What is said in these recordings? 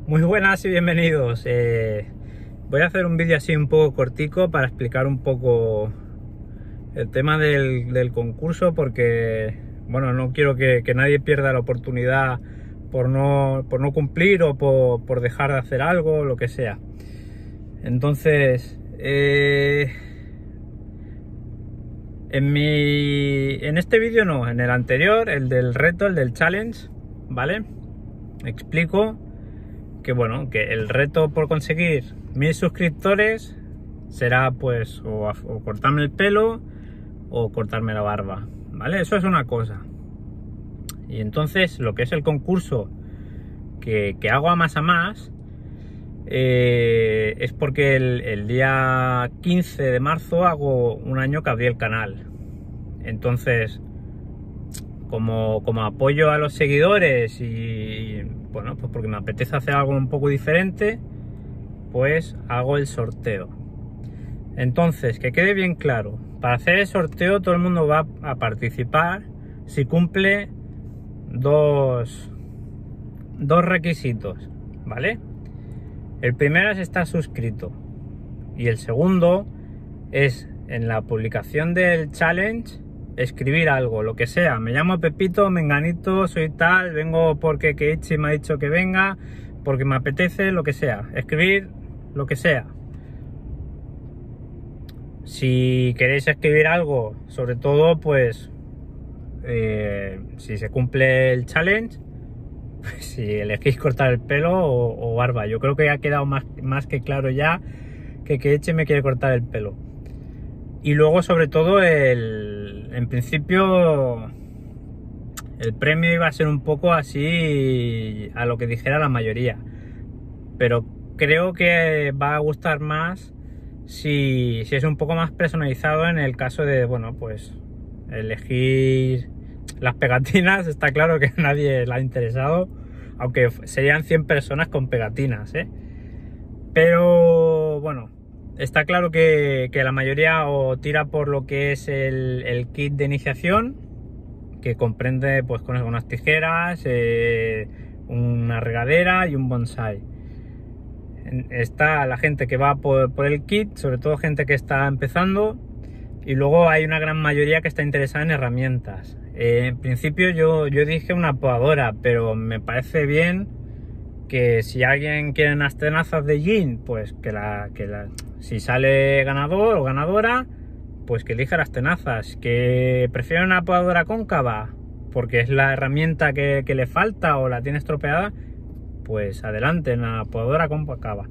Muy buenas y bienvenidos. Voy a hacer un vídeo así un poco cortico para explicar un poco el tema del concurso, porque bueno, no quiero que nadie pierda la oportunidad por no cumplir o por dejar de hacer algo, lo que sea. Entonces, en este vídeo no, en el anterior, el del reto, el del challenge, ¿vale? Explico que bueno, que el reto por conseguir 1000 suscriptores será pues o cortarme el pelo o cortarme la barba, ¿vale? Eso es una cosa. Y entonces lo que es el concurso que hago a más es porque el día 15 de marzo hago un año que abrí el canal. Entonces, como apoyo a los seguidores y bueno, pues porque me apetece hacer algo un poco diferente, pues hago el sorteo. Entonces, que quede bien claro, para hacer el sorteo todo el mundo va a participar si cumple dos requisitos, ¿vale? El primero es estar suscrito y el segundo es en la publicación del challenge escribir algo, lo que sea. Me llamo Pepito, Menganito, soy tal, vengo porque Keiichi me ha dicho que venga, porque me apetece, lo que sea. Escribir lo que sea. Si queréis escribir algo, sobre todo, pues si se cumple el challenge, pues, si elegís cortar el pelo o barba. Yo creo que ha quedado más que claro ya que Keiichi me quiere cortar el pelo. Y luego, sobre todo, en principio el premio iba a ser un poco así a lo que dijera la mayoría, pero creo que va a gustar más si es un poco más personalizado, en el caso de, bueno, pues elegir las pegatinas. Está claro que a nadie le ha interesado, aunque serían 100 personas con pegatinas, pero bueno, está claro que la mayoría o tira por lo que es el kit de iniciación, que comprende pues con unas tijeras, una regadera y un bonsai. Está la gente que va por el kit, sobre todo gente que está empezando, y luego hay una gran mayoría que está interesada en herramientas. En principio yo dije una podadora, pero me parece bien que si alguien quiere unas tenazas de jean, pues si sale ganador o ganadora, pues que elija las tenazas. Que prefiere una podadora cóncava porque es la herramienta que le falta o la tiene estropeada, pues adelante, una podadora cóncava.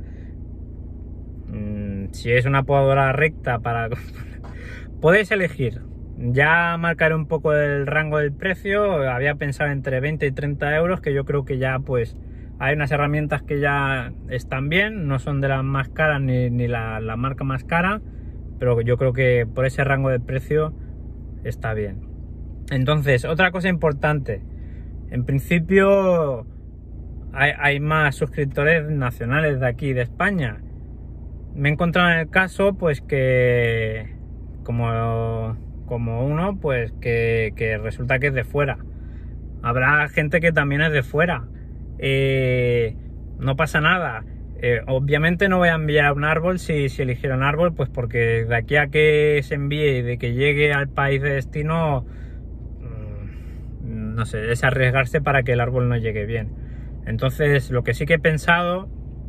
Si es una podadora recta, podéis elegir. Ya marcaré un poco el rango del precio. Había pensado entre 20 y 30 euros, que yo creo que ya pues hay unas herramientas que ya están bien, no son de las más caras ni la marca más cara, pero yo creo que por ese rango de precio está bien. Entonces, otra cosa importante, en principio hay más suscriptores nacionales de aquí, de España. Me he encontrado en el caso pues que como uno pues que resulta que es de fuera. Habrá gente que también es de fuera. No pasa nada. Obviamente no voy a enviar un árbol si eligiera un árbol, pues porque de aquí a que se envíe y de que llegue al país de destino, no sé, es arriesgarse para que el árbol no llegue bien. Entonces, lo que sí que he pensado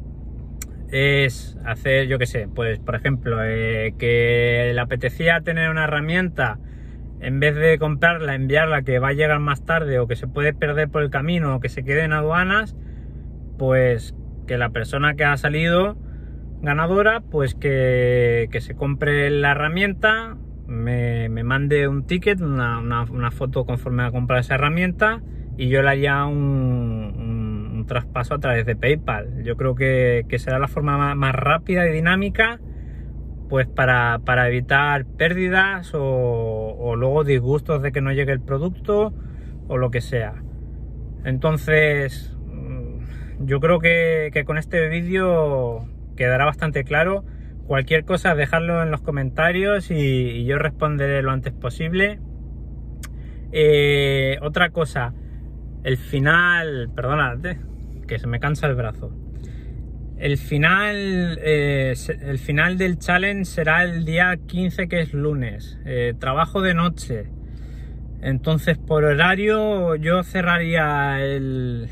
es hacer, yo qué sé, pues por ejemplo, que le apetecía tener una herramienta, en vez de comprarla, enviarla, que va a llegar más tarde o que se puede perder por el camino o que se quede en aduanas, pues que la persona que ha salido ganadora, pues que se compre la herramienta, me mande un ticket, una foto conforme a comprar esa herramienta, y yo le haría un traspaso a través de PayPal. Yo creo que será la forma más rápida y dinámica, pues para evitar pérdidas o luego disgustos de que no llegue el producto o lo que sea. Entonces, yo creo que con este vídeo quedará bastante claro. Cualquier cosa, dejadlo en los comentarios y yo responderé lo antes posible. Otra cosa, el final, perdonad, que se me cansa el brazo. El final del challenge será el día 15, que es lunes. Trabajo de noche. Entonces, por horario, yo cerraría el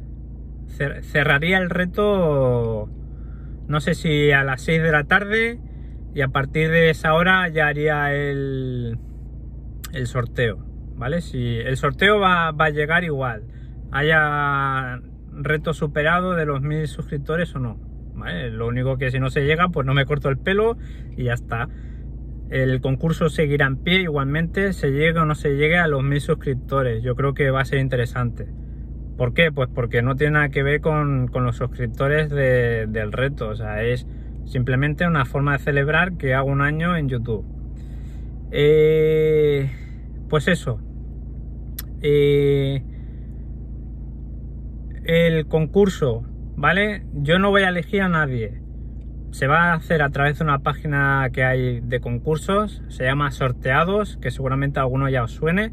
reto, no sé si a las 6 de la tarde, y a partir de esa hora ya haría el sorteo, ¿vale? Si el sorteo va a llegar igual, haya reto superado de los 1000 suscriptores o no, ¿vale? Lo único que si no se llega, pues no me corto el pelo y ya está. El concurso seguirá en pie igualmente, se llegue o no se llegue a los 1000 suscriptores. Yo creo que va a ser interesante. ¿Por qué? Pues porque no tiene nada que ver con los suscriptores del reto. O sea, es simplemente una forma de celebrar que hago un año en YouTube. Pues eso. El concurso, ¿vale? Yo no voy a elegir a nadie. Se va a hacer a través de una página que hay de concursos, se llama Sorteados, que seguramente a alguno ya os suene.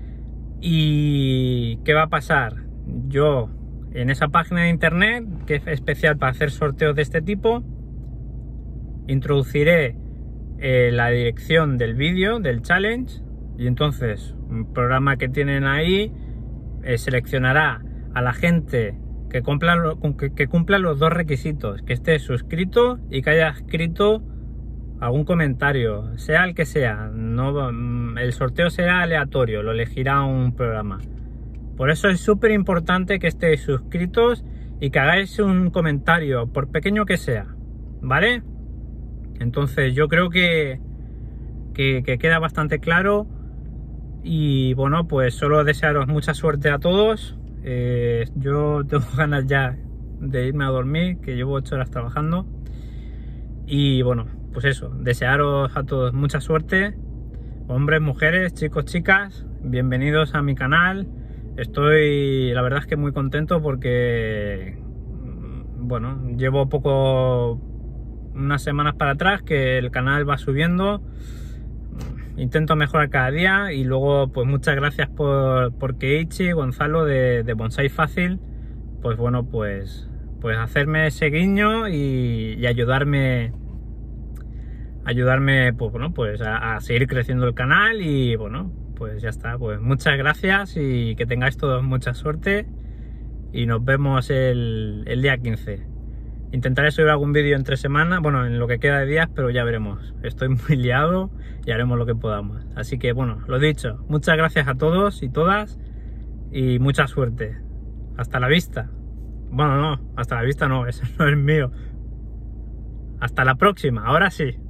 ¿Y qué va a pasar? Yo, en esa página de internet, que es especial para hacer sorteos de este tipo, introduciré la dirección del vídeo, del challenge, y entonces un programa que tienen ahí seleccionará a la gente que cumpla los dos requisitos: que esté suscrito y que haya escrito algún comentario, sea el que sea. No, el sorteo será aleatorio, lo elegirá un programa. Por eso es súper importante que estéis suscritos y que hagáis un comentario, por pequeño que sea, ¿vale? Entonces yo creo que queda bastante claro. Y bueno, pues solo desearos mucha suerte a todos. Yo tengo ganas ya de irme a dormir, que llevo 8 horas trabajando. Y bueno, pues eso, desearos a todos mucha suerte, hombres, mujeres, chicos, chicas, bienvenidos a mi canal. Estoy, la verdad es que muy contento porque, bueno, llevo unas semanas para atrás que el canal va subiendo. Intento mejorar cada día, y luego pues muchas gracias por Keiichi Gonzalo de Bonsai Fácil, pues bueno, pues hacerme ese guiño y ayudarme pues bueno, pues a seguir creciendo el canal. Y bueno, pues ya está, pues muchas gracias y que tengáis todos mucha suerte, y nos vemos el día 15. Intentaré subir algún vídeo entre semanas, bueno, en lo que queda de días, pero ya veremos. Estoy muy liado y haremos lo que podamos. Así que bueno, lo dicho, muchas gracias a todos y todas y mucha suerte. Hasta la vista. Bueno, no, hasta la vista no, eso no es mío. Hasta la próxima, ahora sí.